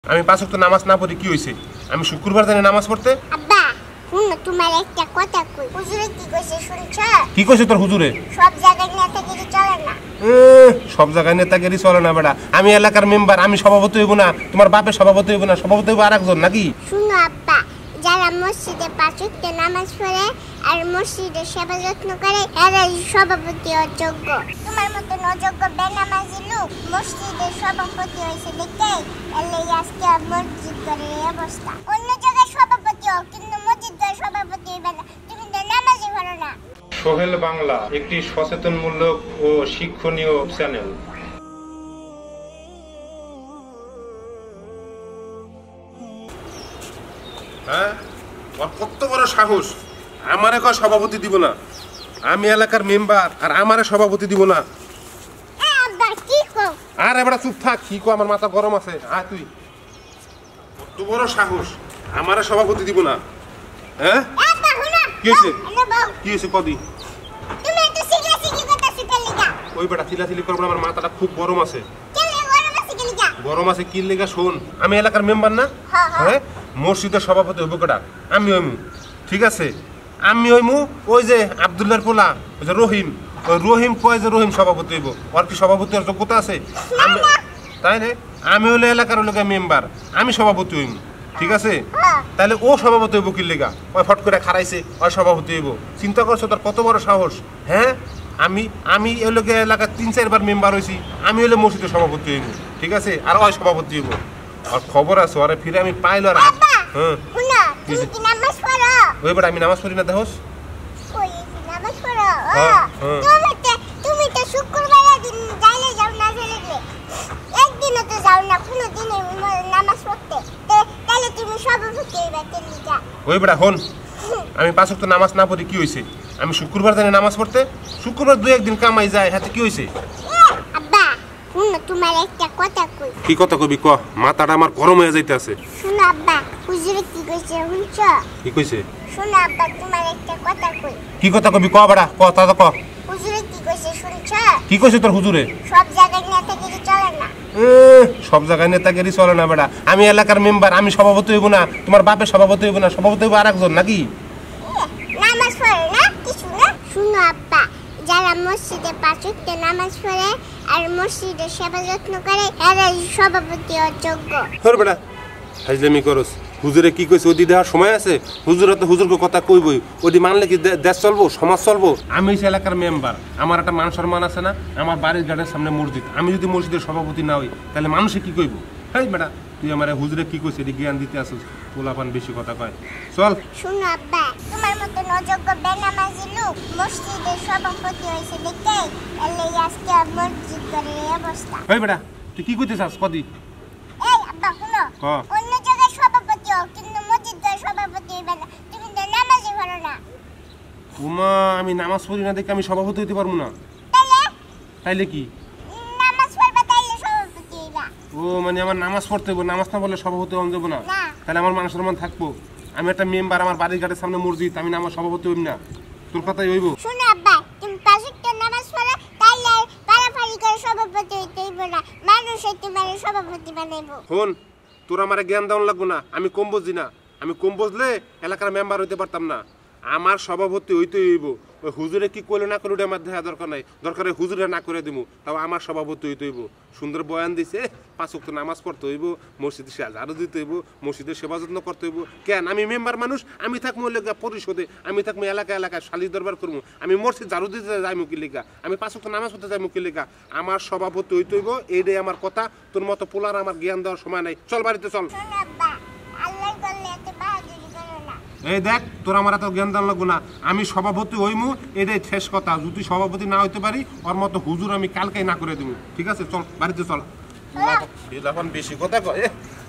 আমি পাঁচ ওয়াক্ত নামাজ না পড়ি কি হইছে? আমি শুক্রবার জানি নামাজ পড়তে। আব্বা শুনো তোমার একটা কথা কই। হুজুরে কি কইছে শুনছো? কি কইছে তোর হুজুরে? সব জায়গায় নেতাগিরি চলে না। সব জায়গায় নেতাগিরি চলে না বেটা। আমি এলাকার মেম্বার, আমি সভাপতি হইব না? তোমার বাপে সভাপতি হইব না? সভাপতি হইব আরেকজন নাকি? শুনো আব্বা, যারা মসজিদে পাঁচ ওয়াক্ত নামাজ পড়ে আর মসজিদে সেবা যত্ন করে এরাই সভাপতি অযোগ্য। তোমার মতো অযোগ্য বেনামাজি লোক মসজিদের সভাপতি হয়েছে দেখে এলেই আজকে মসজিদ করে এই অবস্থা। অন্য জায়গায় সভাপতি হোক কিন্তু মসজিদ করে সভাপতি হইবে না। তুমি তো নামাজই পড়ো না। সোহেল বাংলা একটি সচেতনমূলক ও শিক্ষণীয় চ্যানেল। হ্যাঁ, ওর কত বড় সাহস! আমারে কয় সভাপতি দিব না? আমি এলাকার মেম্বার আর আমারে সভাপতি দিব না? আব্বা কি কও? আর এবারে চুপ থাক। কি কো? আমার মাথা গরম আছে। আয় তুই। কত বড় সাহস! আমারে সভাপতি দিব না? হ্যাঁ, আব্বা শুনো। কি হয়েছে? আরে বাউ, কি হয়েছে কদি? তুমি একটু সিগলা করতেছো কেন লিগা? ওই বেটা চিলাচিলি করবো না, আমার মাথাটা খুব গরম আছে। কেন গরম আছে কেন লিগা? গরম আছে কি লেগা? শোন, আমি এলাকার মেম্বার না? হ্যাঁ, হ্যাঁ। হ্যাঁ, মসজিদের সভাপতি হইব কেডা? আমি হইমু। ঠিক আছে, আমি হইমু। ওই যে আব্দুল্লাহর পোলা, ওই যে রহিম, ওই রহিম কয় যে রহিম সভাপতি হইব। ওর কি সভাপতি হওয়ার যোগ্যতা আছে? তাই রে, আমি হইলে এলাকার লোকের মেম্বার, আমি সভাপতি হইমু। ঠিক আছে, তাহলে ও সভাপতি হইব কি লেগা? ওই ফট করে খারাইছে, ওই সভাপতি হইব। চিন্তা করছো তোর কত বড় সাহস? হ্যাঁ, আমি এই লোকের এলাকার ৩-৪ বার মেম্বার হয়েছি। আমি হইলে মসজিদের সভাপতি হইব। ঠিক আছে, আর ওই সভাপতি হইব। আর খবর আছে, ওরে ফিরে আমি পাইলো। আর আব্বা হ্যাঁ, শুনো, তুমি কি নামাজ পড়ো? ওই বেটা আমি নামাজ পড়ি না দেখোস? ওই নামাজ পড়ো? হ্যাঁ, হ্যাঁ। তুমি তো শুক্রবার দিন যাইলে যাও না যাইলে একদিনও তো যাও না কোনো দিনে নামাজ পড়তে। তাহলে তুমি সভাপতি হইবা কেন লিগা? ওই বেটা হন, আমি পাঁচ ওয়াক্ত নামাজ না পড়ি কি হয়েছে? আমি শুক্রবার জানি নামাজ পড়তে। শুক্রবার 2-1 দিন কামাই যায়, হাতে কি হয়েছে? আব্বা শুনো, তোমার একটা কথা কই। কি কথা কবি ক? মাথাটা আমার গরম হয়ে যাইতে আছে। শুনো আব্বা, হুজুরে কি কইছে শুনছো? কি কইছে? শুনো আব্বা, তোমার একটা কথা কই। কি কথা কবি ক বেটা, ক তা ক। হুজুরে কি কইছে শুনছো? কি কইছে তোর হুজুরে? সব জায়গায় নেতাগিরি চলে না। সব জায়গায় নেতাগিরি চলে না বেটা। আমি এলাকার মেম্বার, আমি সভাপতি হইব না? তোমার বাপে সভাপতি হইব না? সভাপতি হইব আরেকজন নাকি? নামাজ পড়ে না কিছু না। শুনো আব্বা, যারা মসজিদে পাঁচ ওয়াক্ত নামাজ পড়ে আর মসজিদে সেবা যত্ন করে এরাই সভাপতি অযোগ্য। হর বেটা হাজলামি করস। হুজুরে কি কইছে ওদি দেওয়ার সময় আছে? হুজুরে তো হুজুরকে কথা কইবই। ওদি মানলে কি দেশ চলবো, সমাজ চলবো? আমি হইছি এলাকার মেম্বার, আমার একটা মান সম্মান আছে না? আমার বাড়ির গাড়ির সামনে মসজিদ, আমি যদি মসজিদের সভাপতি না হই তাহলে মানুষে কি কইব? হেই বেটা, তুই আমার হুজুরে কি কইছে এটি জ্ঞান দিতে আসিস? পোলাপান বেশি কথা কয়। চল। শুনো আব্বা, তোমার মতো অযোগ্য বেনামাজি লোক মসজিদের সভাপতি হয়েছে দেখে এলেই আজকে মসজিদ করে এই অবস্থা। হেই বেটা, তুই কি কইতে চাস কদি? এই আব্বা শুনো, ক। অন্য জায়গায় সভাপতি হোক কিন্তু মসজিদ করে সভাপতি হইবে না। তুমি তো নামাজই পড়ো না। উমা, আমি নামাজ পড়ি না দেখে আমি সভাপতি হইতে পারবো না? তাইলে তাইলে কি? নামাজ পড়বা তাইলে সভাপতি হইবা। ও মানে আমার নামাজ পড়তে হইব, নামাজ না পড়লে সভাপতি হন যাবো না? না। তাহলে আমার মান সম্মান থাকবো? আমি একটা মেম্বার, আমার বাড়ির ঘাটের সামনে মসজিদ, আমি না আমার সভাপতি হইব না? তোর কথাই হইব? শুনো আব্বা, তুমি পাঁচ ওয়াক্ত নামাজ পড়ো তাইলে পারাপারি করে সভাপতি হইতে হইব না। মানুষই তোমার সভাপতি বানাইবো। শোন, তোর আমার জ্ঞান দেওয়ান লাগবো না। আমি কম বুঝি না। আমি কম বুঝলে এলাকার মেম্বার হইতে পারতাম না। আমার সভাপতি হইতে হইব। ওই হুজুরে কি করলে না করে ওটা আমার দেখা দরকার নাই। দরকার হয় হুজুরে না করে দিব, তাও আমার সভাপতি হইতে হইব। সুন্দর বয়ান দিছে, 5 ওয়াক্ত নামাজ পড়তে হইব, মসজিদে ঝাড়ু দিতে হইব, মসজিদের সেবা যত্ন করতে হইব। কেন? আমি মেম্বার মানুষ, আমি থাকবো লেগা পরিষদে, আমি থাকবো এলাকায় সালিশ দরবার করবো, আমি মসজিদ ঝাড়ু দিতে যাইমু কি লেগা, আমি 5 ওয়াক্ত নামাজ পড়তে যাইমু কি লেগা? আমার সভাপতি হইতে হইব, এইটাই আমার কথা। তোর মতো পোলার আমার জ্ঞান দেওয়ার সময় নাই। চল বাড়িতে চল। শুনো আব্বা, আল্লাহ বললে এত বাহাদুরি করো না। এই দেখ, তোর আমার এত জ্ঞান দান লাগবো না। আমি সভাপতি হইমু, এটাই শেষ কথা। যদি সভাপতি না হইতে পারি, ওর মতো হুজুর আমি কালকেই না করে দিব। ঠিক আছে, চল বাড়িতে চল। বেশি কথা কয়।